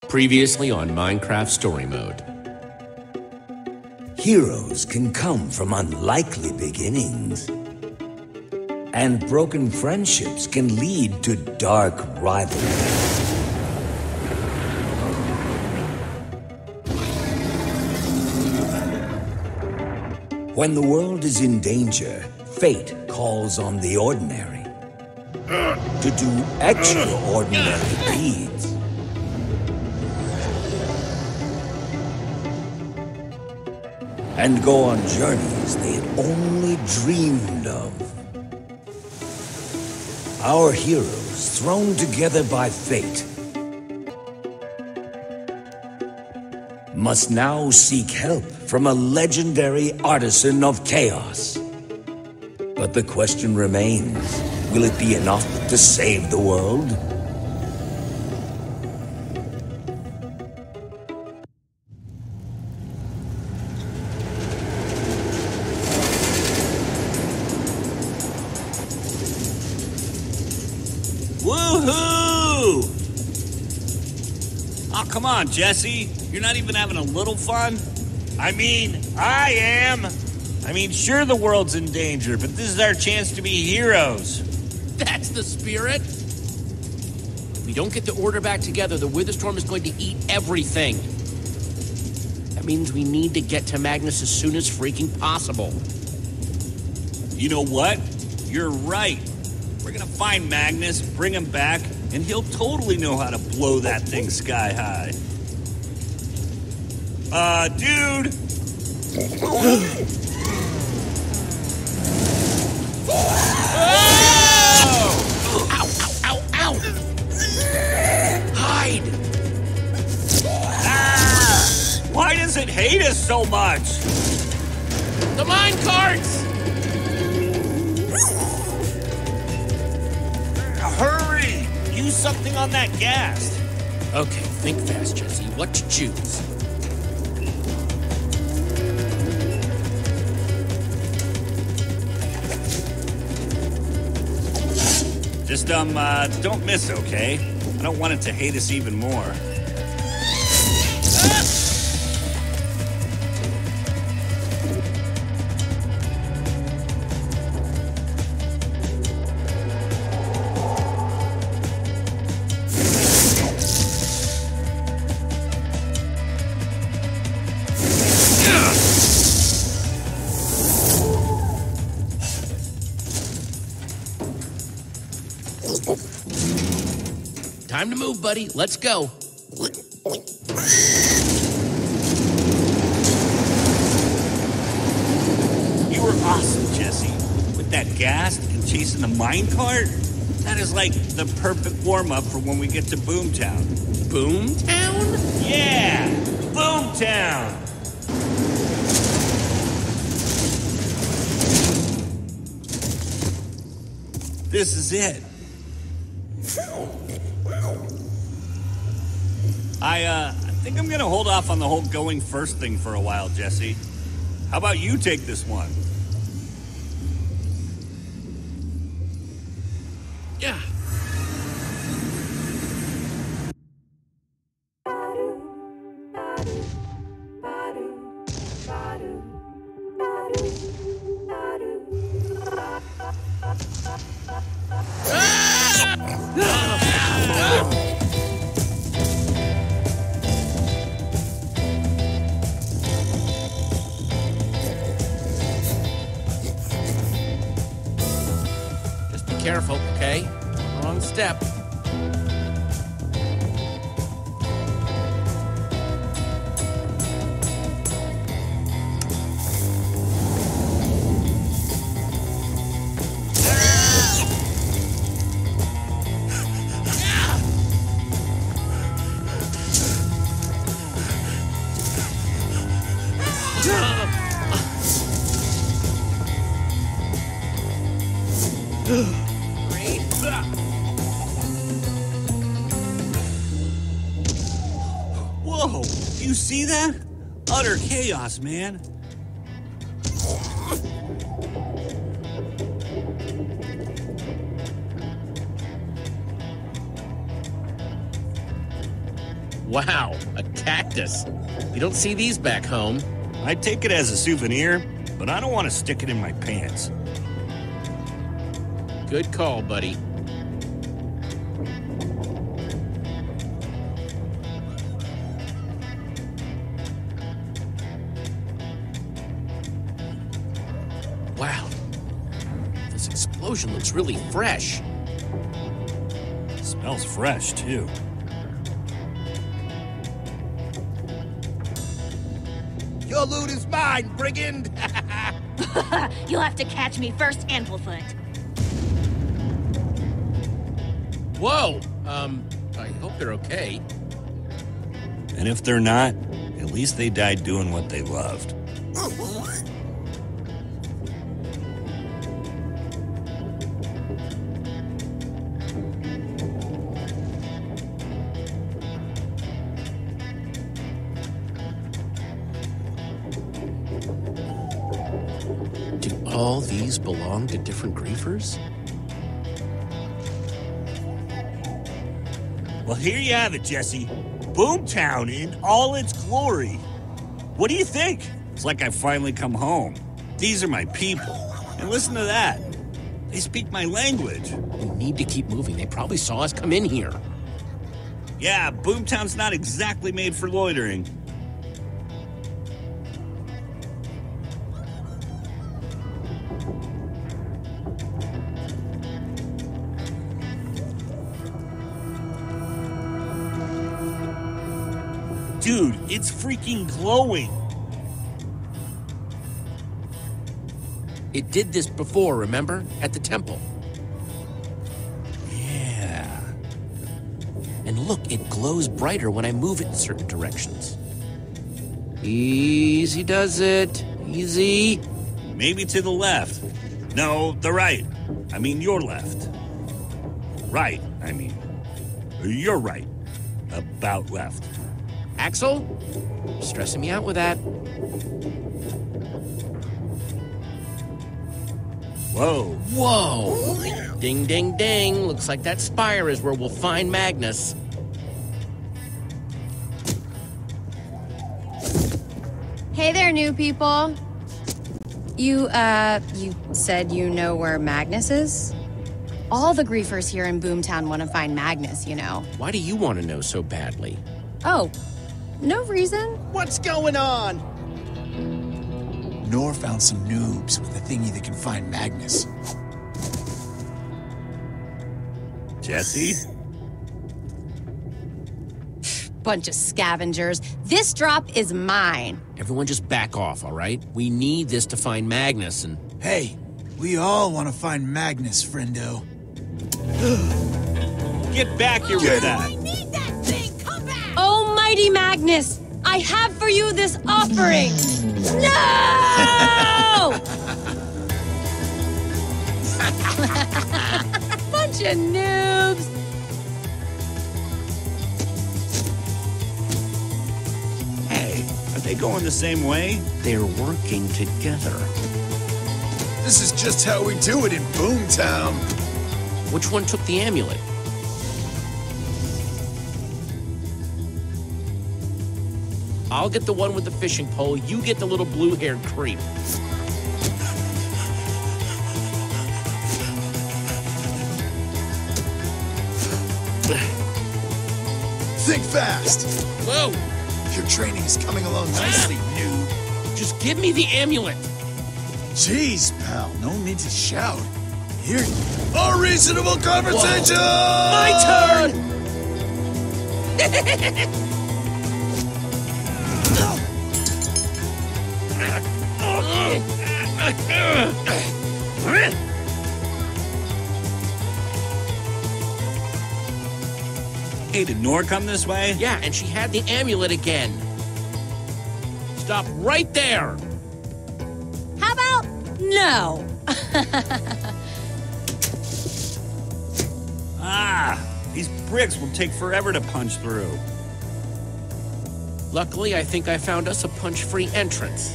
Previously on Minecraft Story Mode. Heroes can come from unlikely beginnings. And broken friendships can lead to dark rivalries. When the world is in danger, fate calls on the ordinary to do extraordinary deeds. And go on journeys they had only dreamed of. Our heroes, thrown together by fate, must now seek help from a legendary artisan of chaos. But the question remains, will it be enough to save the world? Woohoo! Oh, come on, Jesse. You're not even having a little fun? I mean, I am. Sure, the world's in danger, but this is our chance to be heroes. That's the spirit! If we don't get the order back together, the Witherstorm is going to eat everything. That means we need to get to Magnus as soon as freaking possible. You know what? You're right. We're gonna find Magnus, bring him back, and he'll totally know how to blow that thing sky high. Dude! Oh! Ow, ow, ow, ow! Hide! Ah! Why does it hate us so much? The mine carts! Hurry! Use something on that gas. Okay, think fast, Jesse. What to choose? Just, don't miss, okay? I don't want it to hate us even more. Time to move, buddy. Let's go. You were awesome, Jesse. With that gas and chasing the minecart, that is like the perfect warm-up for when we get to Boomtown. Boomtown? Yeah! Boomtown! This is it. I think I'm gonna hold off on the whole going first thing for a while, Jesse. How about you take this one? Yeah. Careful, okay? Wrong step. Whoa! You see that? Utter chaos, man. Wow, a cactus. You don't see these back home. I take it as a souvenir, but I don't want to stick it in my pants. Good call, buddy. Wow. This explosion looks really fresh. Smells fresh, too. Your loot is mine, brigand! You'll have to catch me first, Amplefoot. Whoa! I hope they're okay. And if they're not, at least they died doing what they loved. Do all these belong to different griefers? Well, here you have it, Jesse. Boomtown in all its glory. What do you think? It's like I've finally come home. These are my people. And listen to that. They speak my language. We need to keep moving. They probably saw us come in here. Yeah, Boomtown's not exactly made for loitering. Dude, it's freaking glowing. It did this before, remember? At the temple. Yeah. And look, it glows brighter when I move it in certain directions. Easy does it. Easy. Maybe to the left. No, the right. I mean, your left. Right, I mean. You're right. About left. Axel? Stressing me out with that. Whoa. Whoa! Ding, ding, ding. Looks like that spire is where we'll find Magnus. Hey there, new people. You said you know where Magnus is? All the griefers here in Boomtown want to find Magnus, you know. Why do you want to know so badly? Oh, no reason. What's going on? Nor found some noobs with a thingy that can find Magnus. Jesse? Bunch of scavengers. This drop is mine. Everyone just back off, all right? We need this to find Magnus and... Hey, we all want to find Magnus, friendo. Get back here with that. Need that thing! Come back! Almighty Magnus, I have for you this offering. No! Bunch of noobs. Hey, are they going the same way? They're working together. This is just how we do it in Boomtown. Which one took the amulet? I'll get the one with the fishing pole. You get the little blue-haired creep. Think fast. Whoa! Your training is coming along nicely, noob. Just give me the amulet. Jeez, pal, no need to shout. Here, a reasonable conversation! My turn! Hey, did Nora come this way? Yeah, and she had the amulet again. Stop right there! How about no? Ah, these bricks will take forever to punch through. Luckily, I think I found us a punch-free entrance.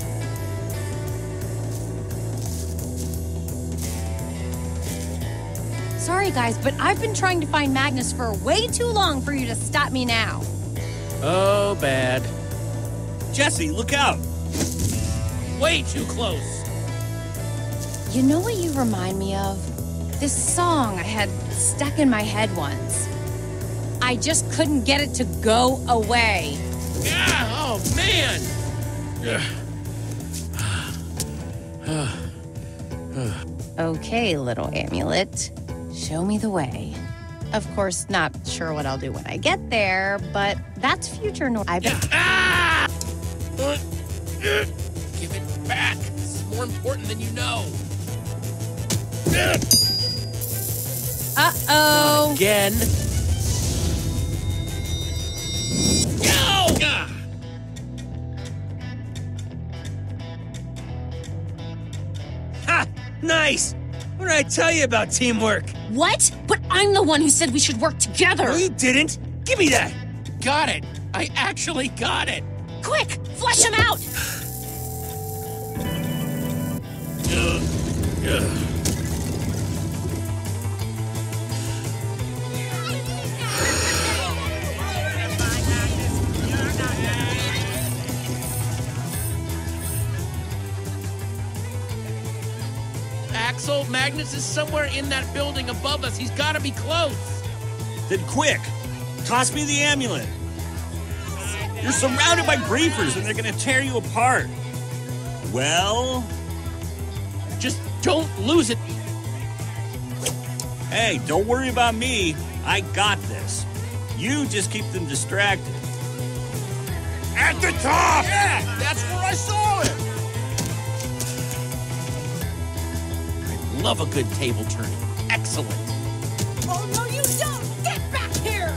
Sorry, guys, but I've been trying to find Magnus for way too long for you to stop me now. Oh, bad. Jesse, look out! Way too close. You know what you remind me of? This song I had stuck in my head once. I just couldn't get it to go away. Yeah, oh, man. Okay, little amulet. Show me the way. Of course, not sure what I'll do when I get there, but that's future I bet. Ah! Give it back. It's more important than you know. Uh-oh. Again. Go! Ha! Nice! What did I tell you about teamwork? What? But I'm the one who said we should work together. No, you didn't. Give me that. Got it. I actually got it. Quick, flush him out. Axel, Magnus is somewhere in that building above us. He's got to be close. Then quick, toss me the amulet. You're surrounded by griefers and they're gonna tear you apart. Well, Just don't lose it. hey, don't worry about me. I got this. You just keep them distracted. At the top! Yeah, that's where I saw it. I love a good table turning. Excellent. Oh, no, you don't. Get back here.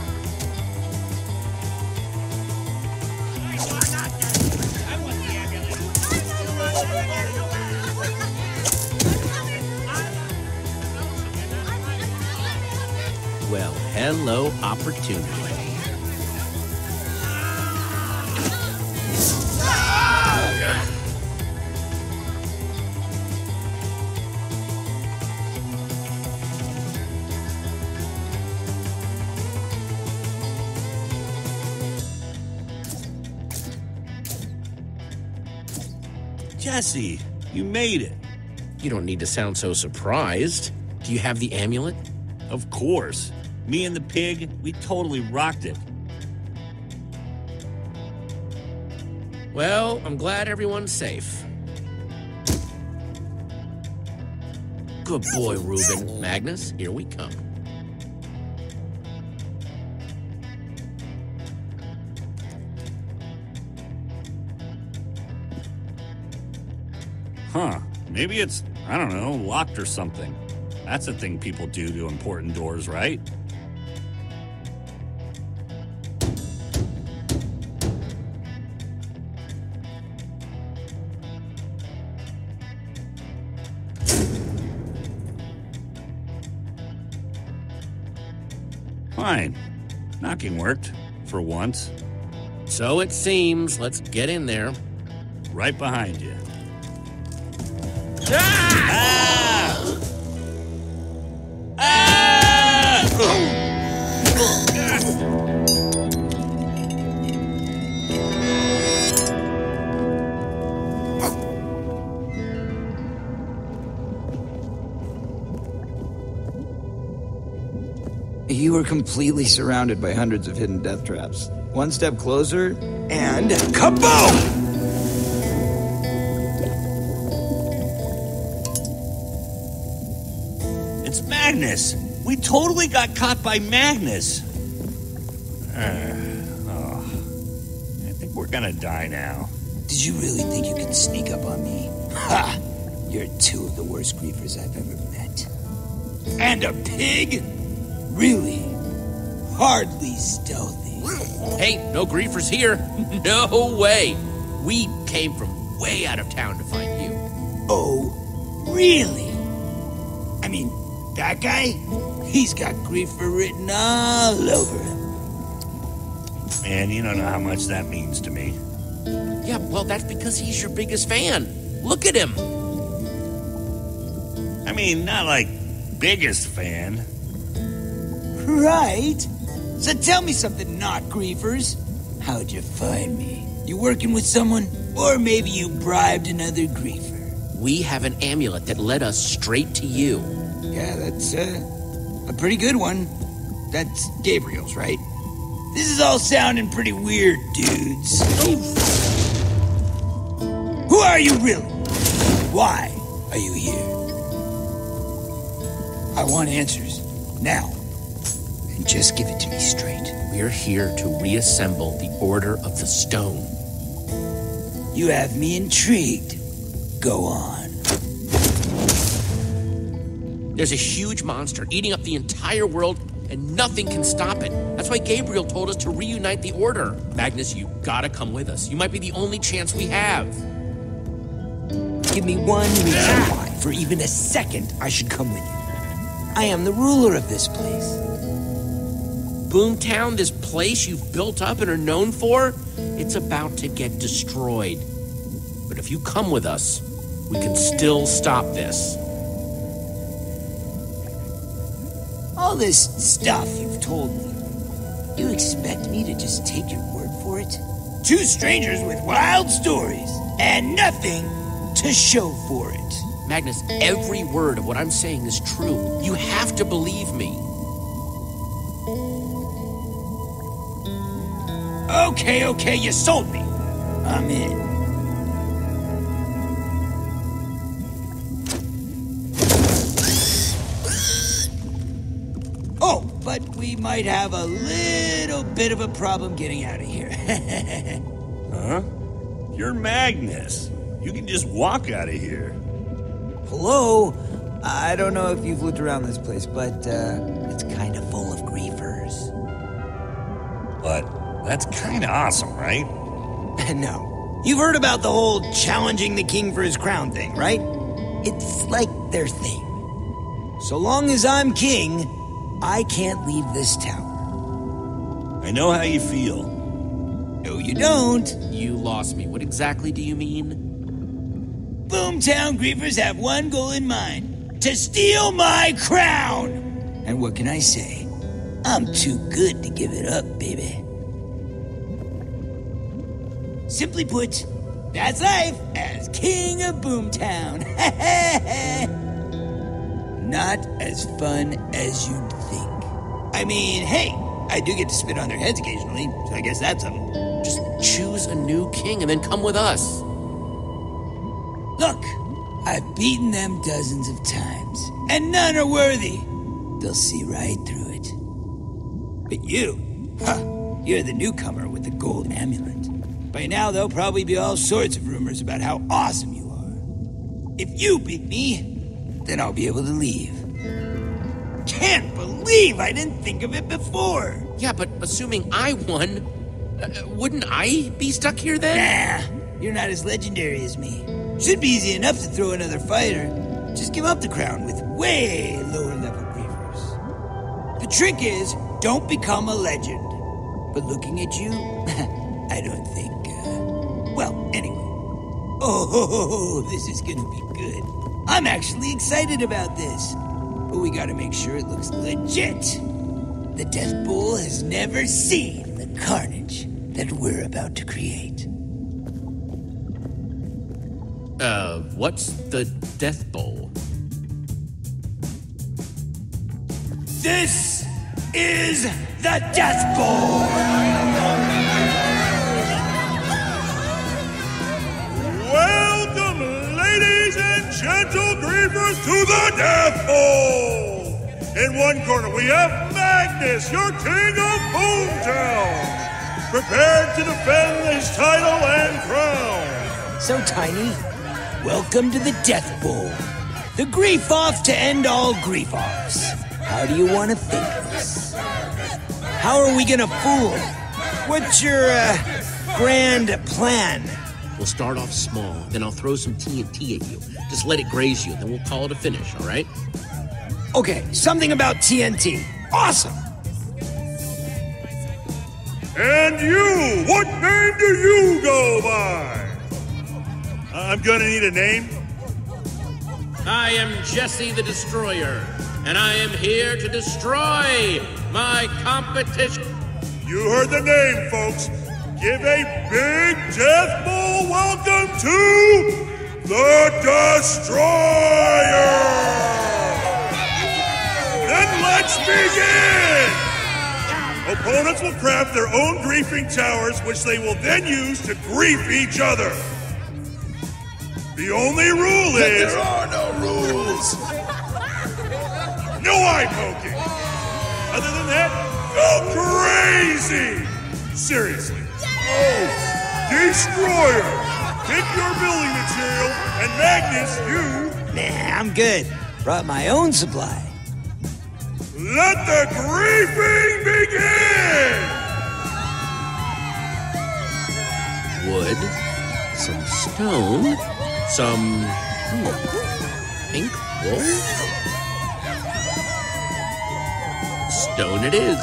Well, hello, opportunity. Jesse, you made it. You don't need to sound so surprised. Do you have the amulet? Of course. Me and the pig, we totally rocked it. Well, I'm glad everyone's safe. Good boy, Reuben. Magnus, here we come. Huh. Maybe it's, I don't know, locked or something. That's a thing people do to important doors, right? Fine. Knocking worked, for once. So it seems. Let's get in there. Right behind you. You were completely surrounded by hundreds of hidden death traps. One step closer, and kaboom! It's Magnus! We totally got caught by Magnus! I think we're gonna die now. Did you really think you could sneak up on me? Ha! You're two of the worst griefers I've ever met. And a pig? Really? Hardly stealthy. Hey, no griefers here. No way. We came from way out of town to find you. Oh, really? I mean, that guy? He's got griefer written all over him. Man, you don't know how much that means to me. Yeah, well, that's because he's your biggest fan. Look at him. I mean, not like biggest fan. Right? So tell me something, not griefers. How'd you find me? You working with someone? Or maybe you bribed another griefer? We have an amulet that led us straight to you. Yeah, that's a pretty good one. That's Gabriel's, right? This is all sounding pretty weird, dudes. Who are you really? Why are you here? I want answers. Now. And just give it to me straight. We're here to reassemble the Order of the Stone. You have me intrigued. Go on. There's a huge monster eating up the entire world, and nothing can stop it. That's why Gabriel told us to reunite the Order. Magnus, you gotta come with us. You might be the only chance we have. Give me one reason why, for even a second, I should come with you. I am the ruler of this place. Boomtown, this place you've built up and are known for, it's about to get destroyed. But if you come with us, we can still stop this. All this stuff you've told me, you expect me to just take your word for it? Two strangers with wild stories, and nothing to show for it. Magnus, every word of what I'm saying is true. You have to believe me. Okay, you sold me. I'm in. Oh, but we might have a little bit of a problem getting out of here. Huh? You're Magnus. You can just walk out of here. Hello? I don't know if you've looked around this place, but it's kind of full of griefers. But that's kind of awesome, right? No. You've heard about the whole challenging the king for his crown thing, right? It's like their thing. So long as I'm king, I can't leave this tower. I know how you feel. No, you don't. You lost me. What exactly do you mean? Boomtown griefers have one goal in mind: to steal my crown! And what can I say? I'm too good to give it up, baby. Simply put, that's life as king of Boomtown. Not as fun as you'd think. I mean, hey, I do get to spit on their heads occasionally, so I guess that's something. Just choose a new king and then come with us. Look, I've beaten them dozens of times, and none are worthy. They'll see right through it. But you, you're the newcomer with the gold amulet. By now, there'll probably be all sorts of rumors about how awesome you are. If you beat me, then I'll be able to leave. Can't believe I didn't think of it before. Yeah, but assuming I won, wouldn't I be stuck here then? Nah, you're not as legendary as me. Should be easy enough to throw another fighter. Just give up the crown with way lower level griefers. The trick is, don't become a legend. But looking at you, I don't think, well, anyway. Oh, this is gonna be good. I'm actually excited about this. But we gotta make sure it looks legit. The Death Bowl has never seen the carnage that we're about to create. What's the Death Bowl? This is the Death Bowl! Welcome, ladies and gentle griefers, to the Death Bowl! In one corner, we have Magnus, your king of Boomtown, prepared to defend his title and crown. So, Tiny, welcome to the Death Bowl. The grief-off to end all grief-offs. How do you want to think of this? How are we gonna fool him? What's your, grand plan? We'll start off small, then I'll throw some TNT at you. Just let it graze you, then we'll call it a finish, all right? Okay, something about TNT. Awesome! And you, what name do you go by? I'm gonna need a name. I am Jesse the Destroyer, and I am here to destroy my competition. You heard the name, folks. give a big Death Bowl welcome to the Destroyer! Then let's begin! Opponents will craft their own griefing towers, which they will then use to grief each other. The only rule is... There are no rules! No eye poking! Other than that, go crazy! Seriously. Oh, Destroyer! Pick your building material, and Magnus, you... Nah, I'm good. Brought my own supply. Let the griefing begin! Wood, some stone, some pink wool. Stone it is.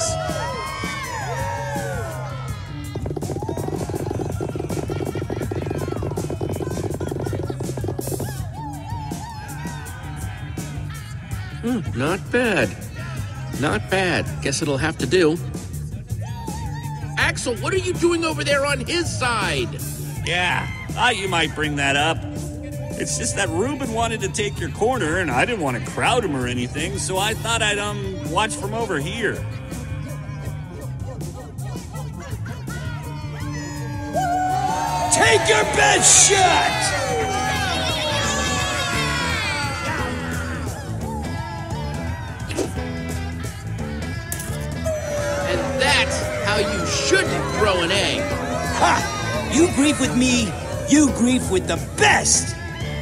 Not bad. Not bad. Guess it'll have to do. Axel, what are you doing over there on his side? Yeah, thought you might bring that up. It's just that Ruben wanted to take your corner, and I didn't want to crowd him or anything, so I thought I'd, watch from over here. Take your best shot! And that's how you should throw an egg. Ha! You grief with me, you grief with the best!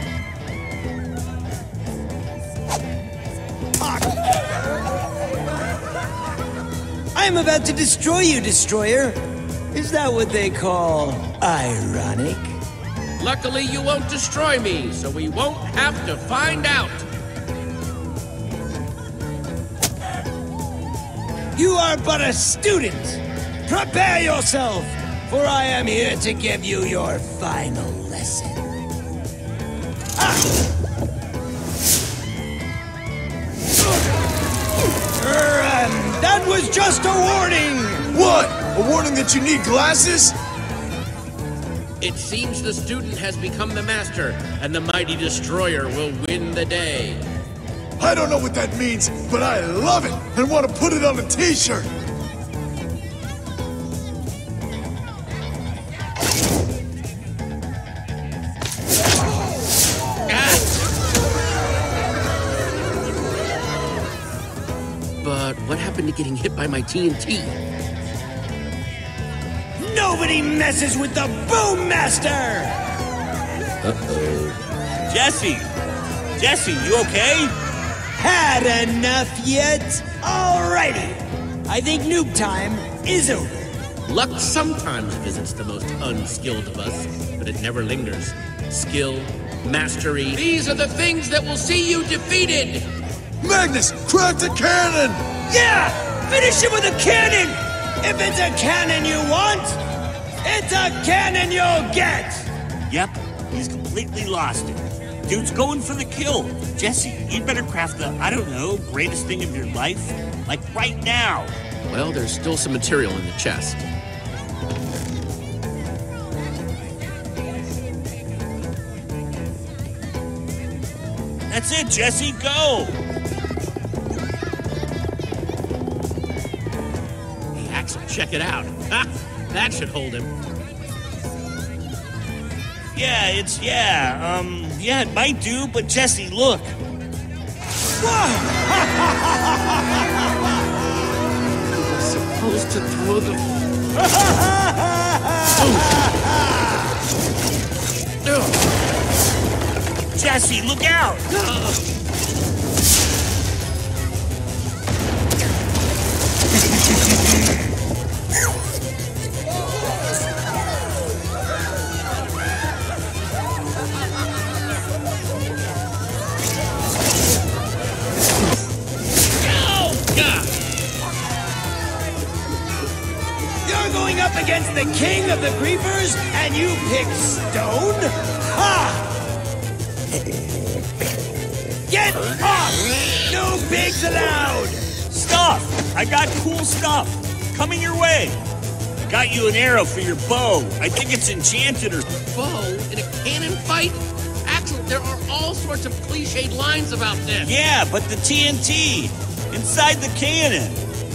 I'm about to destroy you, Destroyer. Is that what they call ironic? Luckily, you won't destroy me, so we won't have to find out. You are but a student. Prepare yourself, for I am here to give you your final lesson. And that was just a warning! What? A warning that you need glasses? It seems the student has become the master, and the mighty Destroyer will win the day. I don't know what that means, but I love it and want to put it on a t-shirt. But what happened to getting hit by my TNT? Nobody messes with the Boom Master! Uh-oh. Jesse, you okay? Had enough yet? Alrighty. I think noob time is over. Luck sometimes visits the most unskilled of us, but it never lingers. Skill, mastery, these are the things that will see you defeated! Magnus, crack the cannon! Yeah! Finish it with a cannon! If it's a cannon you want, it's a cannon you'll get! Yep, he's completely lost it. Dude's going for the kill. Jesse, you'd better craft the, I don't know, greatest thing of your life. Like right now. Well, there's still some material in the chest. That's it, Jesse, go! Hey, Axel, check it out. Ha! That should hold him. Yeah, it might do, but Jesse, look. Supposed to throw the... Jesse, look out! You're going up against the king of the Griefers, and you pick stone? Ha! Get off! No pigs allowed! Stuff! I got cool stuff. Coming your way. Got you an arrow for your bow. I think it's enchanted or... Bow in a cannon fight? Actually, there are all sorts of cliched lines about this. Yeah, but the TNT inside the cannon.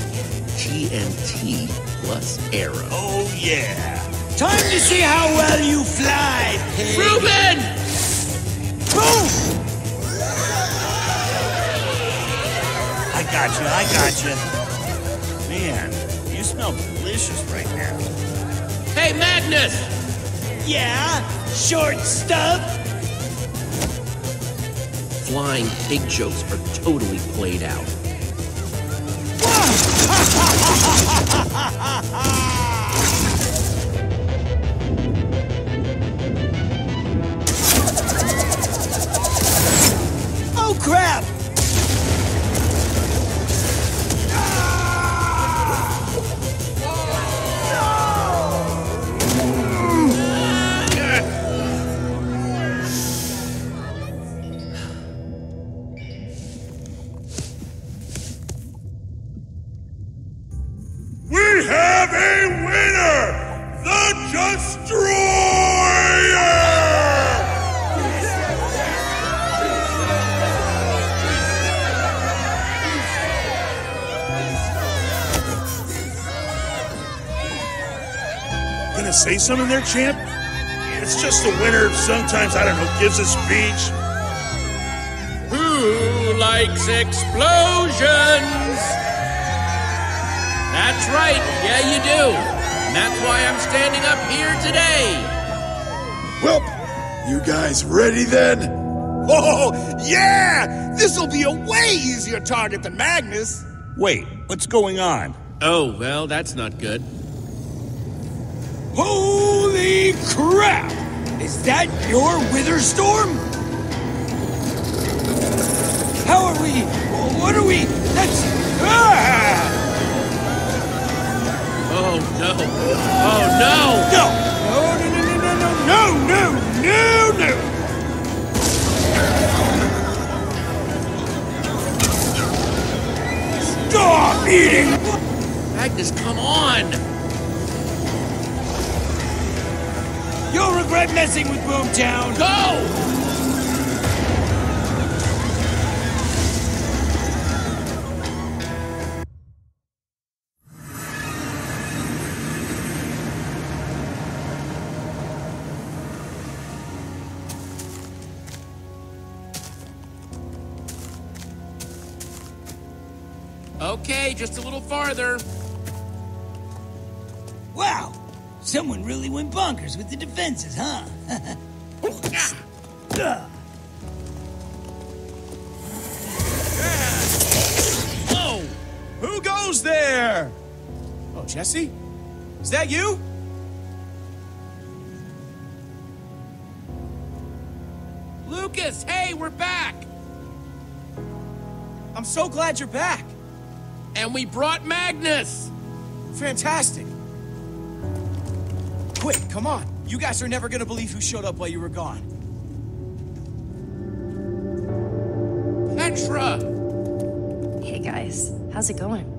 TNT plus arrow. Oh, yeah. Time to see how well you fly, pig. Reuben! Boom! I got you. Man, you smell delicious right now. Hey, Magnus! Yeah, short stuff. Flying pig jokes are totally played out. Oh, crap! We have a winner! The Destroyer! Gonna say something there, champ? It's just the winner sometimes, I don't know, gives a speech. Who likes explosions? That's right, yeah you do. And that's why I'm standing up here today. Well, you guys ready then? Oh, yeah! This'll be a way easier target than Magnus. Wait, what's going on? Oh, well, that's not good. Holy crap! Is that your Witherstorm? How are we? What are we? That's... Ah! Oh, no. Oh, no! No! Stop eating! Magnus, come on! You'll regret messing with Boomtown! Go! Okay, just a little farther. Wow! Someone really went bonkers with the defenses, huh? Whoa! Who goes there? Oh, Jesse? Is that you? Lucas, hey, we're back! I'm so glad you're back. And we brought Magnus! Fantastic. Quick, come on. You guys are never gonna believe who showed up while you were gone. Petra! Hey guys, how's it going?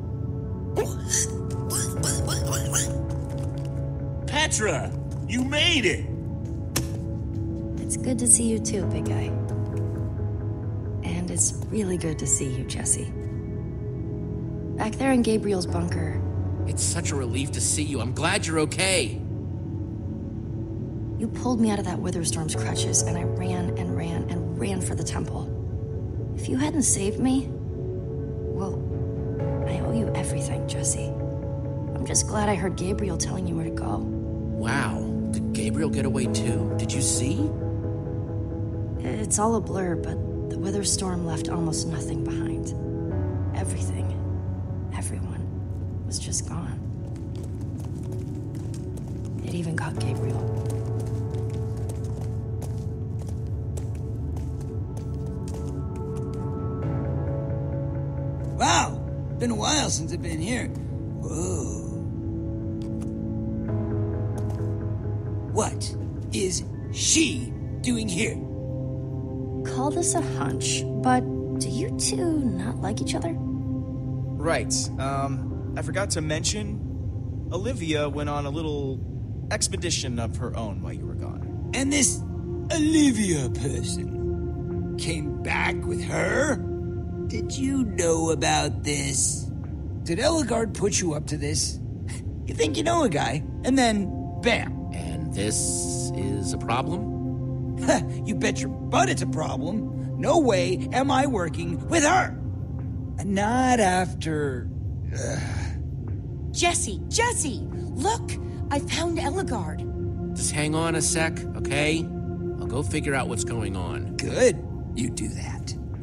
Petra, you made it. It's good to see you too, big guy. And it's really good to see you, Jesse. Back there in Gabriel's bunker. It's such a relief to see you. I'm glad you're okay. You pulled me out of that Witherstorm's crutches, and I ran and ran and ran for the temple. If you hadn't saved me, well, I owe you everything, Jesse. I'm just glad I heard Gabriel telling you where to go. Wow. Did Gabriel get away too? Did you see? It's all a blur, but the Witherstorm left almost nothing behind. Everything, everyone, was just gone. It even got Gabriel. Wow! Been a while since I've been here. Whoa. What is she doing here? Call this a hunch, but do you two not like each other? Right. I forgot to mention, Olivia went on a little expedition of her own while you were gone. And this Olivia person came back with her? Did you know about this? Did Ellegaard put you up to this? You think you know a guy, and then, bam. And this is a problem? You bet your butt it's a problem. No way am I working with her. Not after... Jesse! Look! I found Ellegaard. Just hang on a sec, okay? I'll go figure out what's going on. Good. You do that.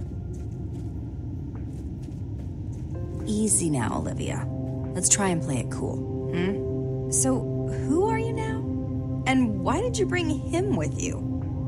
Easy now, Olivia. Let's try and play it cool. So, who are you now? And why did you bring him with you?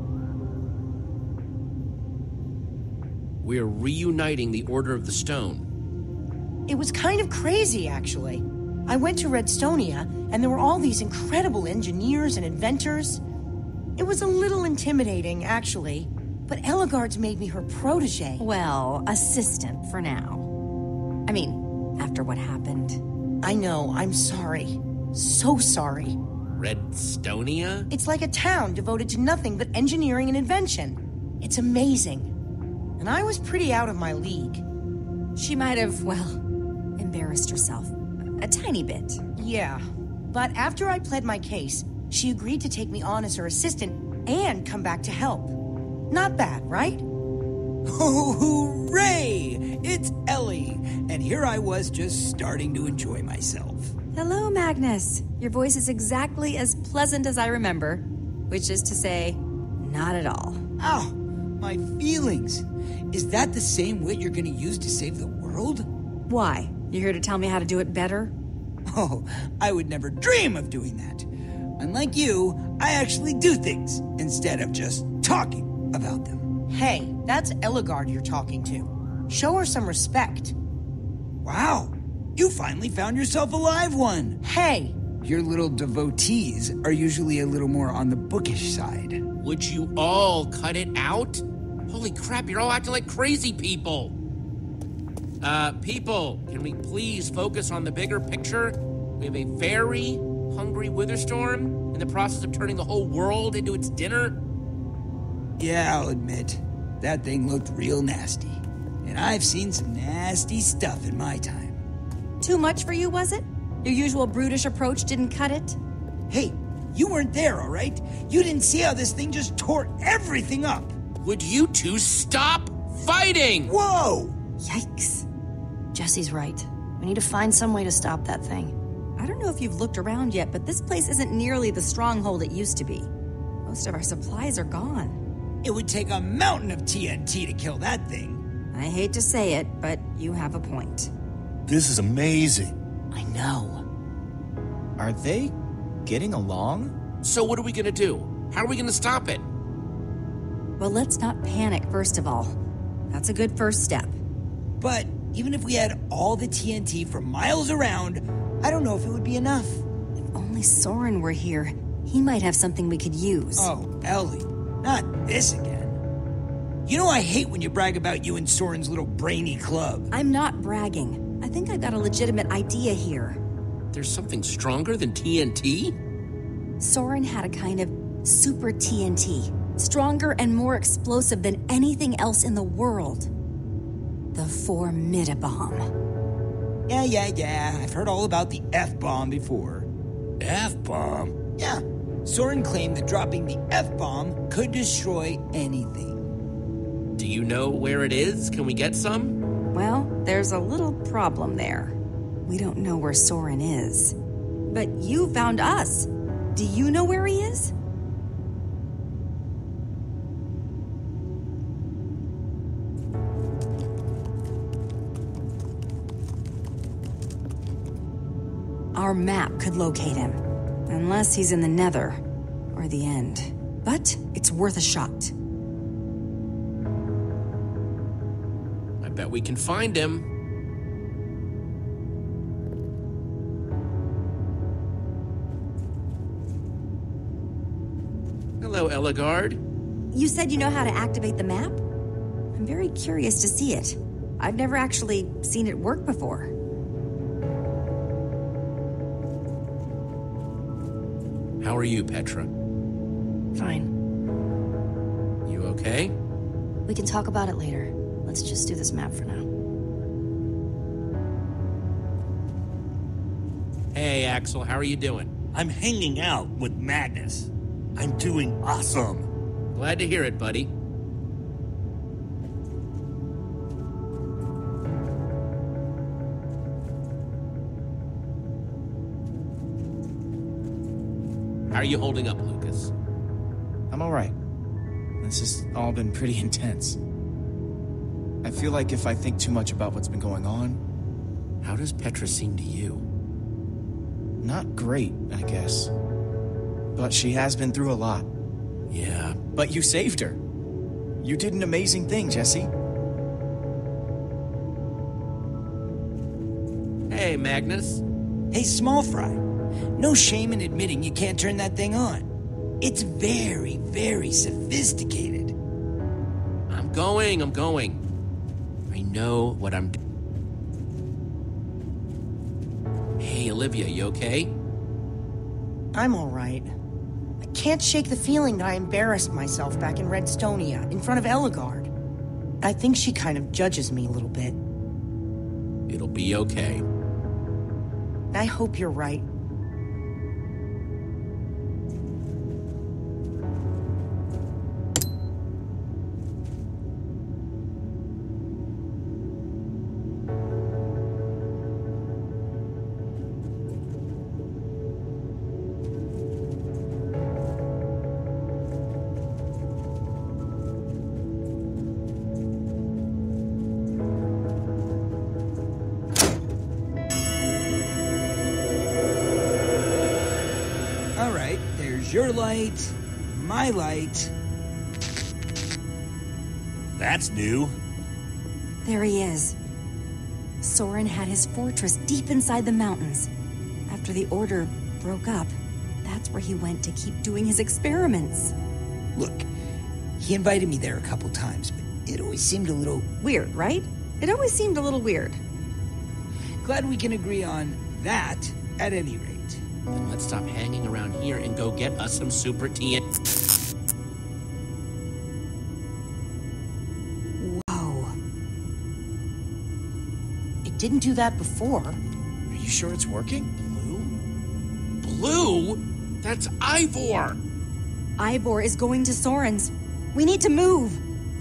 We're reuniting the Order of the Stone. It was kind of crazy, actually. I went to Redstonia, and there were all these incredible engineers and inventors. It was a little intimidating, actually, but Ellegaard's made me her protege. Well, assistant for now. I mean, after what happened. I know, I'm sorry. So sorry. Redstonia? It's like a town devoted to nothing but engineering and invention. It's amazing. And I was pretty out of my league. She might have, well, embarrassed herself. A tiny bit. Yeah. But after I pled my case, she agreed to take me on as her assistant and come back to help. Not bad, right? Oh, hooray! It's Ellie, and here I was just starting to enjoy myself. Hello, Magnus. Your voice is exactly as pleasant as I remember, which is to say, not at all. Ow, my feelings. Is that the same wit you're gonna use to save the world? Why? You here to tell me how to do it better? Oh, I would never dream of doing that. Unlike you, I actually do things instead of just talking about them. Hey, that's Ellegaard you're talking to. Show her some respect. Wow, you finally found yourself a live one. Hey! Your little devotees are usually a little more on the bookish side. Would you all cut it out? Holy crap, you're all acting like crazy people. People, can we please focus on the bigger picture? We have a very hungry Witherstorm in the process of turning the whole world into its dinner. Yeah, I'll admit, that thing looked real nasty. And I've seen some nasty stuff in my time. Too much for you, was it? Your usual brutish approach didn't cut it? Hey, you weren't there, all right? You didn't see how this thing just tore everything up. Would you two stop fighting? Whoa! Yikes. Jesse's right. We need to find some way to stop that thing. I don't know if you've looked around yet, but this place isn't nearly the stronghold it used to be. Most of our supplies are gone. It would take a mountain of TNT to kill that thing. I hate to say it, but you have a point. This is amazing. I know. Are they getting along? So what are we gonna do? How are we gonna stop it? Well, let's not panic, first of all. That's a good first step. But even if we had all the TNT for miles around, I don't know if it would be enough. If only Soren were here, he might have something we could use. Oh, Ellie, not this again. You know I hate when you brag about you and Soren's little brainy club. I'm not bragging. I think I've got a legitimate idea here. There's something stronger than TNT? Soren had a kind of super TNT. Stronger and more explosive than anything else in the world. The Formidabomb. Yeah. I've heard all about the F-bomb before. F-bomb? Yeah. Soren claimed that dropping the F-bomb could destroy anything. Do you know where it is? Can we get some? Well, there's a little problem there. We don't know where Soren is. But you found us. Do you know where he is? Our map could locate him. Unless he's in the Nether. Or the End. But it's worth a shot. I bet we can find him. Hello, Ellegaard. You said you know how to activate the map? I'm very curious to see it. I've never actually seen it work before. How are you, Petra? Fine. You okay? We can talk about it later. Let's just do this map for now. Hey, Axel, how are you doing? I'm hanging out with Magnus. I'm doing awesome. Glad to hear it, buddy. How are you holding up, Lucas? I'm all right. This has all been pretty intense. I feel like if I think too much about what's been going on... How does Petra seem to you? Not great, I guess. But she has been through a lot. Yeah. But you saved her. You did an amazing thing, Jesse. Hey, Magnus. Hey, Small Fry. No shame in admitting you can't turn that thing on. It's very, very sophisticated. I'm going. I know what I'm doing. Hey, Olivia, you okay? I'm all right. I can't shake the feeling that I embarrassed myself back in Redstonia, in front of Ellegaard. I think she kind of judges me a little bit. It'll be okay. I hope you're right. Your light, my light. That's new. There he is. Soren had his fortress deep inside the mountains. After the Order broke up, that's where he went to keep doing his experiments. Look, he invited me there a couple times, but it always seemed a little... Weird, right? It always seemed a little weird. Glad we can agree on that, at any rate. Then let's stop hanging around here and go get us some Super TNT. Whoa. It didn't do that before. Are you sure it's working? Blue? That's Ivor! Ivor is going to Soren's. We need to move.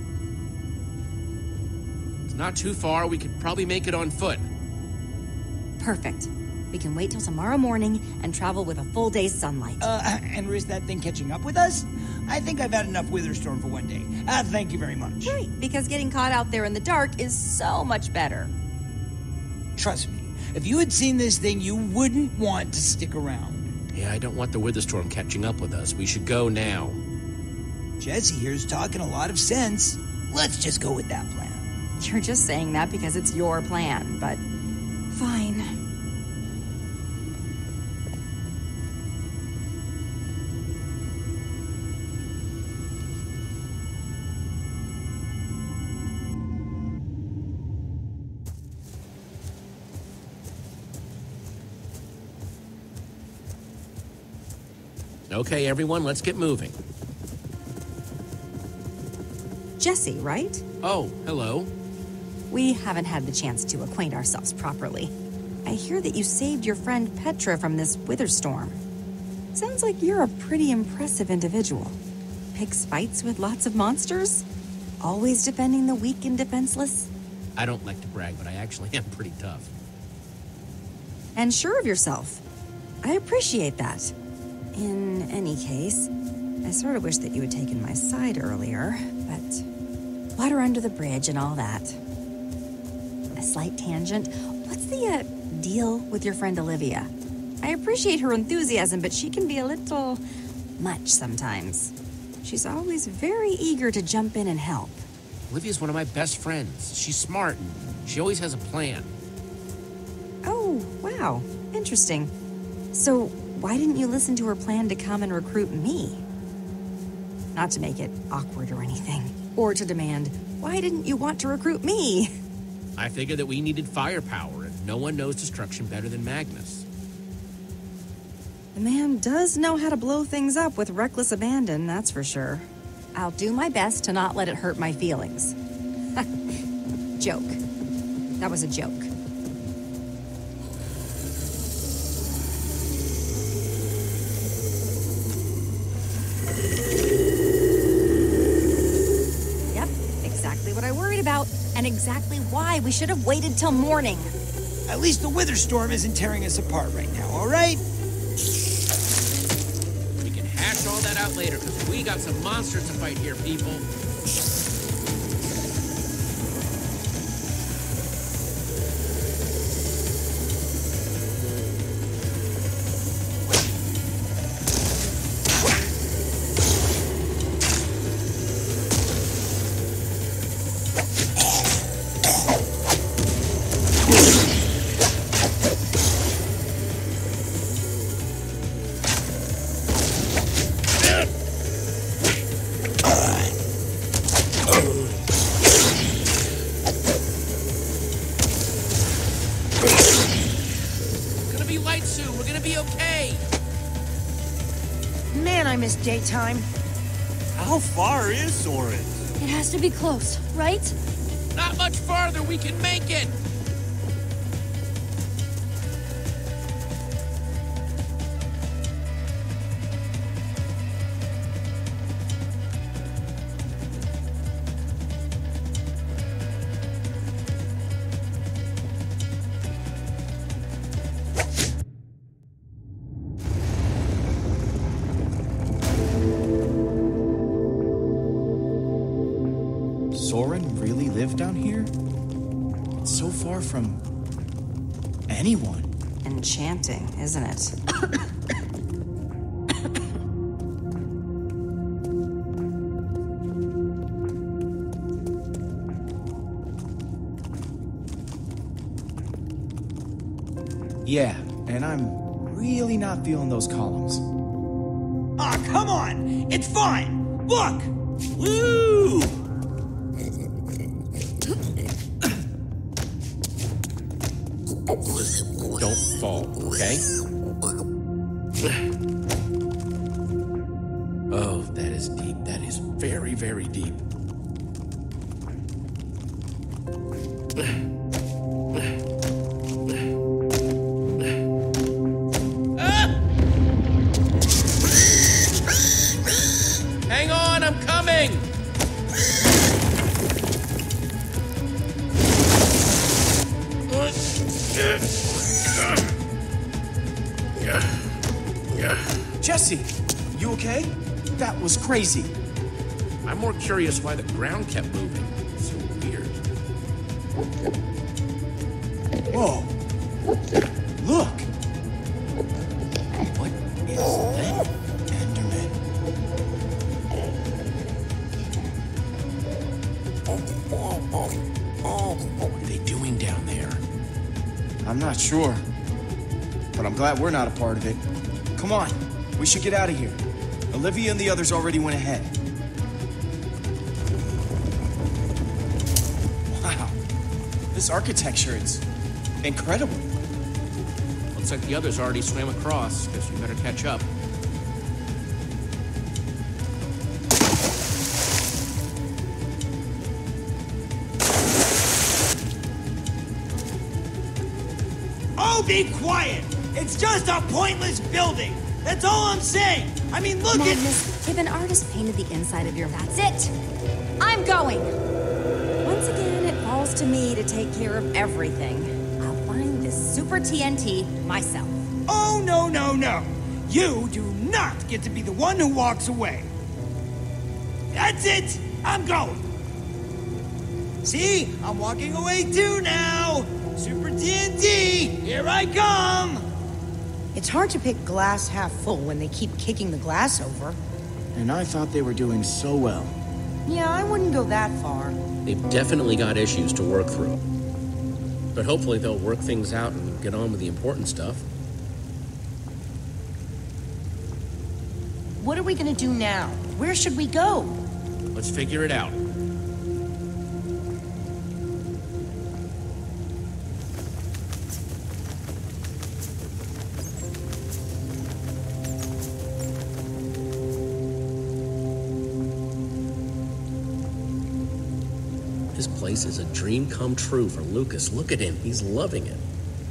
It's not too far. We could probably make it on foot. Perfect. We can wait till tomorrow morning and travel with a full day's sunlight. And risk that thing catching up with us? I think I've had enough Witherstorm for one day. Thank you very much. Right, because getting caught out there in the dark is so much better. Trust me, if you had seen this thing, you wouldn't want to stick around. Yeah, I don't want the Witherstorm catching up with us. We should go now. Jesse here's talking a lot of sense. Let's just go with that plan. You're just saying that because it's your plan, but fine. Okay, everyone, let's get moving. Jesse, right? Oh, hello. We haven't had the chance to acquaint ourselves properly. I hear that you saved your friend Petra from this Witherstorm. Sounds like you're a pretty impressive individual. Picks fights with lots of monsters? Always defending the weak and defenseless? I don't like to brag, but I actually am pretty tough. And sure of yourself. I appreciate that. In any case, I sort of wish that you had taken my side earlier, but water under the bridge and all that. A slight tangent. What's the deal with your friend Olivia? I appreciate her enthusiasm, but she can be a little much sometimes. She's always very eager to jump in and help. Olivia's one of my best friends. She's smart, and she always has a plan. Oh, wow. Interesting. So, why didn't you listen to her plan to come and recruit me? Not to make it awkward or anything, or to demand, why didn't you want to recruit me? I figured that we needed firepower, and no one knows destruction better than Magnus. The man does know how to blow things up with reckless abandon, that's for sure. I'll do my best to not let it hurt my feelings. Joke. That was a joke. Yep, exactly what I worried about, and exactly why we should have waited till morning. At least the Wither Storm isn't tearing us apart right now, all right? We can hash all that out later, because we got some monsters to fight here, people. Daytime. How far is Soren? It has to be close, right? Not much farther, we can make it! Soren really lived down here? It's so far from anyone. Enchanting, isn't it? Yeah, and I'm really not feeling those columns. Aw, come on! It's fine! Look! Woo! Don't fall, okay? Oh, that is deep. That is very, very deep. Hang on, I'm coming! Jesse, you okay? That was crazy. I'm more curious why the ground kept moving. It's so weird. Whoa. Look. What is that? Enderman. What are they doing down there? I'm not sure. But I'm glad we're not a part of it. Come on. We should get out of here. Olivia and the others already went ahead. Wow. This architecture, it's incredible. Looks like the others already swam across. Guess you better catch up. Oh, be quiet! It's just a pointless building! That's all I'm saying! I mean, look Magnus, if an artist painted the inside of your... That's it! I'm going! Once again, it falls to me to take care of everything. I'll find this Super TNT myself. Oh, no, no, no! You do not get to be the one who walks away! That's it! I'm going! See? I'm walking away too now! Super TNT! Here I come! It's hard to pick glass half full when they keep kicking the glass over. And I thought they were doing so well. Yeah, I wouldn't go that far. They've definitely got issues to work through. But hopefully they'll work things out and get on with the important stuff. What are we gonna do now? Where should we go? Let's figure it out. This place is a dream come true for Lucas. Look at him. He's loving it.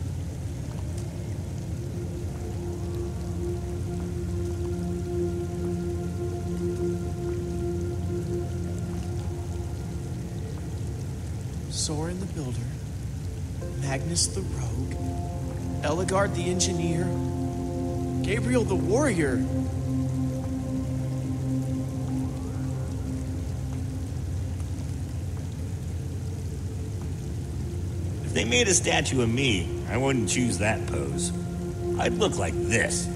Soren the Builder, Magnus the Rogue, Ellegaard the Engineer, Gabriel the Warrior. If they made a statue of me, I wouldn't choose that pose. I'd look like this.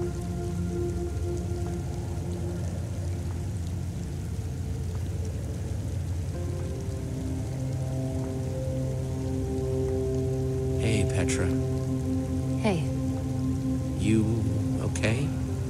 Hey, Petra. Hey, You okay?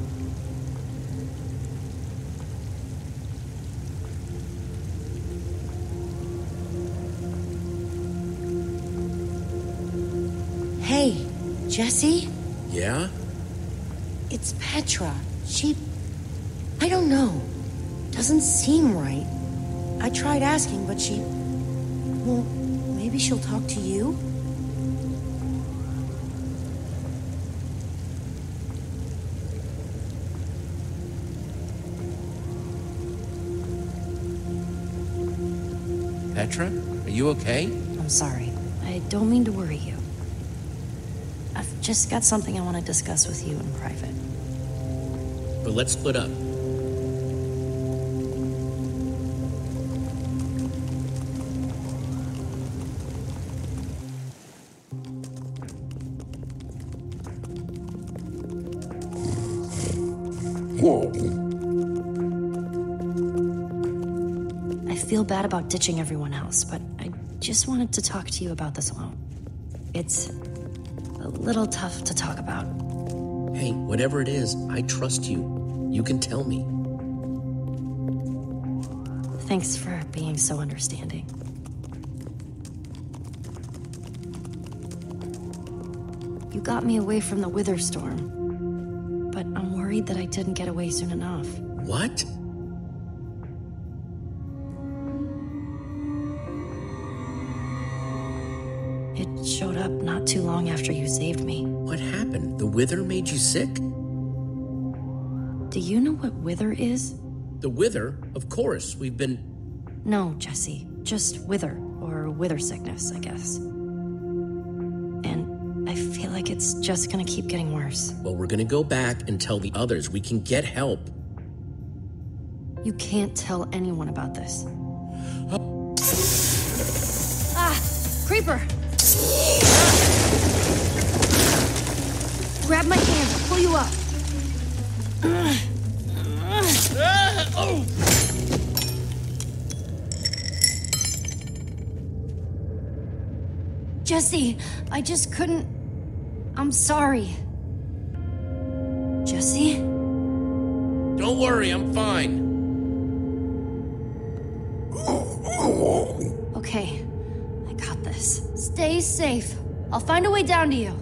Hey, Jesse? Yeah? It's Petra. I don't know. Doesn't seem right. I tried asking, but well, maybe she'll talk to you? Petra? Are you okay? I'm sorry. I don't mean to worry you. I've just got something I want to discuss with you in private. But let's split up. I feel bad about ditching everyone else, but I just wanted to talk to you about this alone. It's a little tough to talk about. Hey, whatever it is, I trust you. You can tell me. Thanks for being so understanding. You got me away from the Wither Storm, but I'm worried that I didn't get away soon enough. What? It showed up not too long after you saved me. What happened? The Wither made you sick? Do you know what Wither is? The Wither? Of course, we've been... No, Jesse. Just Wither, or Wither sickness, I guess. And I feel like it's just gonna keep getting worse. Well, we're gonna go back and tell the others we can get help. You can't tell anyone about this. Ah! Creeper! Grab my hand, I'll pull you up. Oh! Jesse, I just couldn't... I'm sorry. Jesse? Don't worry, I'm fine. Okay, I got this. Stay safe. I'll find a way down to you.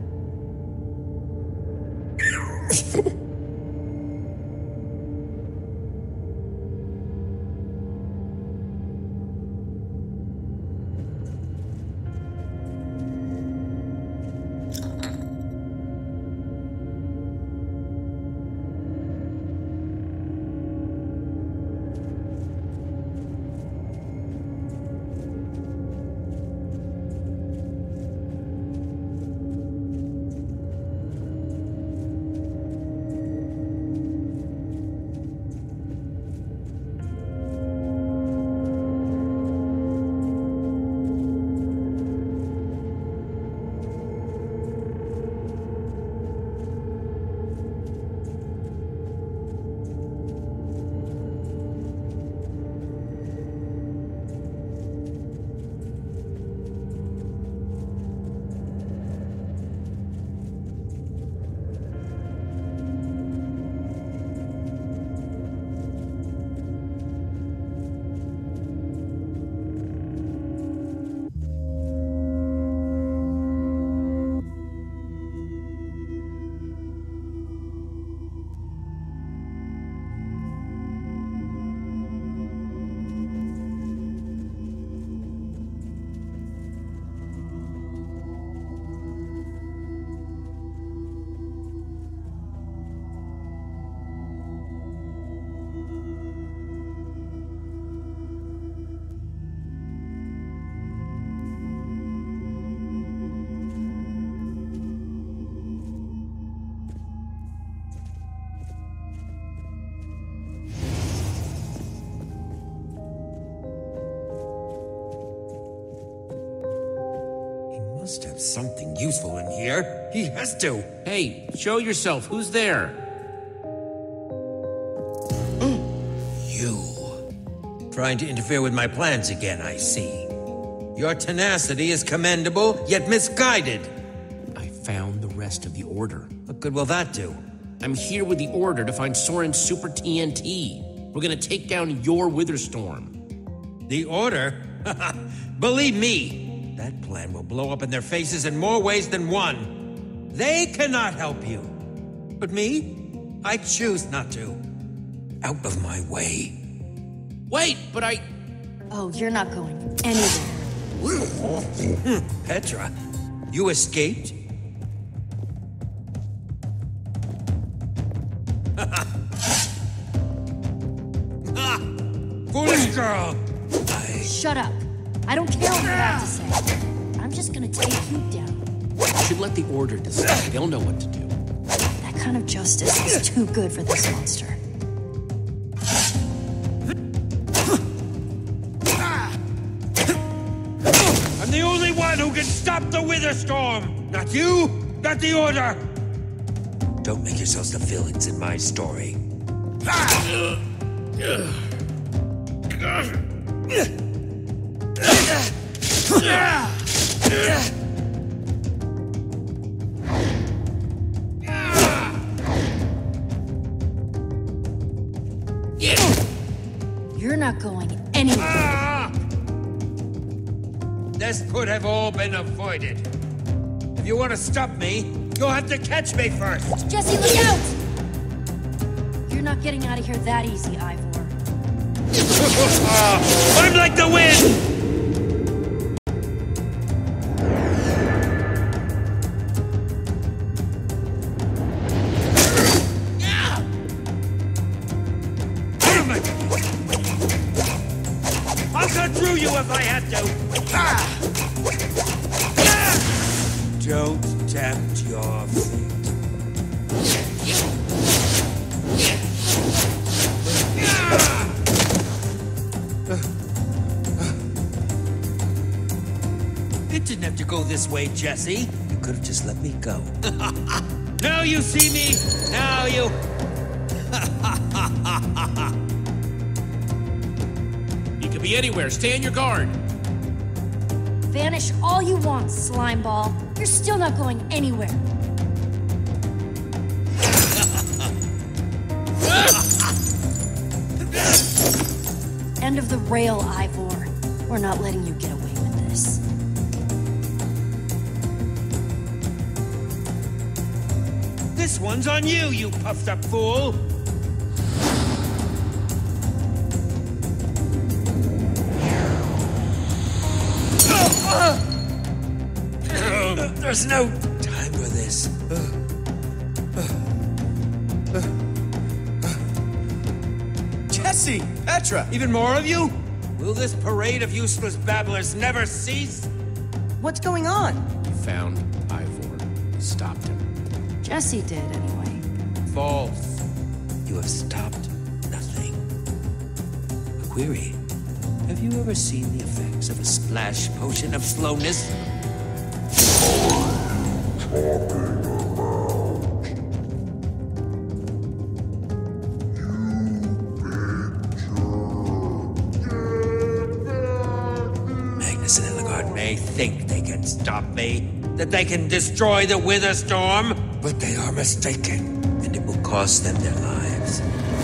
Must have something useful in here. He has to. Hey, show yourself. Who's there? You. Trying to interfere with my plans again, I see. Your tenacity is commendable, yet misguided. I found the rest of the Order. What good will that do? I'm here with the Order to find Soren's Super TNT. We're gonna take down your Witherstorm. The Order? Believe me, that plan will blow up in their faces in more ways than one. They cannot help you. But me? I choose not to. Out of my way. Wait, but I... Oh, you're not going anywhere. Petra, you escaped? Foolish girl! Shut up. I don't care what you have to say. I'm just gonna take you down. You should let the Order decide. They'll know what to do. That kind of justice is too good for this monster. I'm the only one who can stop the Witherstorm! Not you, not the Order! Don't make yourselves the villains in my story. You're not going anywhere. This could have all been avoided. If you want to stop me, you'll have to catch me first. Jesse, look out! You're not getting out of here that easy, Ivor. I'm like the wind! I'll cut through you if I have to. Don't tempt your fate. It didn't have to go this way, Jesse. You could have just let me go. Now you see me. Now you... You could be anywhere. Stay on your guard. Vanish all you want, slime ball. You're still not going anywhere. End of the rail, Ivor. We're not letting you get away with this. This one's on you, you puffed up fool! There's no time for this. Jesse! Petra! Even more of you? Will this parade of useless babblers never cease? What's going on? We found Ivor. We stopped him. Jesse did, anyway. False. You have stopped nothing. A query. Have you ever seen the effects of a splash potion of slowness? Magnus and Ellegaard may think they can stop me, that they can destroy the Witherstorm, but they are mistaken, and it will cost them their lives.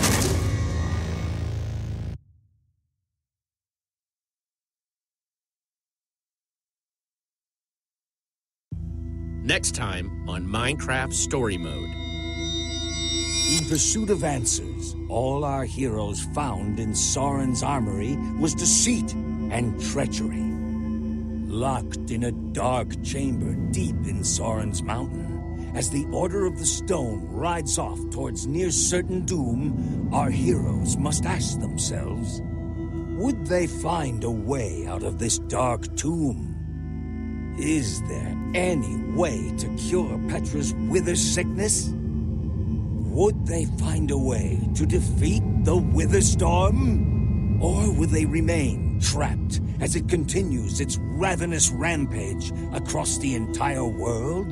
Next time on Minecraft Story Mode. In pursuit of answers, all our heroes found in Soren's armory was deceit and treachery. Locked in a dark chamber deep in Soren's mountain, as the Order of the Stone rides off towards near-certain doom, our heroes must ask themselves, would they find a way out of this dark tomb? Is there any way to cure Petra's wither sickness? Would they find a way to defeat the Witherstorm? Or would they remain trapped as it continues its ravenous rampage across the entire world?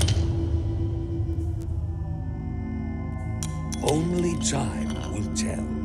Only time will tell.